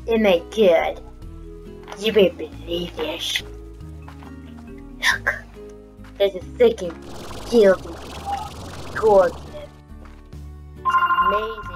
It made good. You won't believe this. Look, there's a second guilty gorgeous. It's amazing.